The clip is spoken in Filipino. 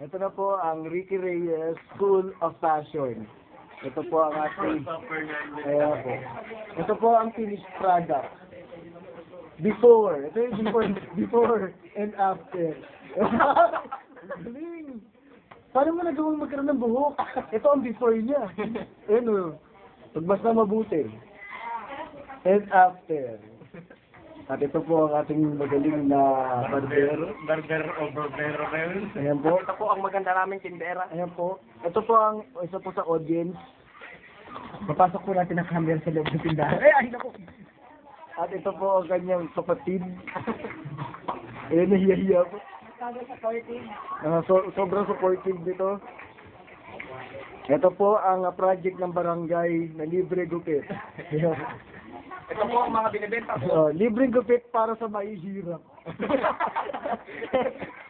Ito na po ang Ricky Reyes School of Fashion. Ito po ang ating... Ayan po. Ito po ang finished product. Before. Ito yung before and after. Galing. Paano mo nagawang magkaroon ng buhok? Ito ang before niya. Ayan o. Pagbasta mabuti. And after. At ito po ang ating magaling na barbero. Barber o barbero. Ayan po. Ito po ang maganda naming tindera. Ayan po. Ito po ang isa po sa audience. Papasok po natin ang camera sa loob ng tindahan. Ay, naku! At ito po ang kanyang kapatid. Ayan, nahiya-hiya po. Sobrang supportive dito. Ito po ang project ng barangay na libre gupit. Ito po ang mga binibenta po. Libre gupit para sa mahihirap.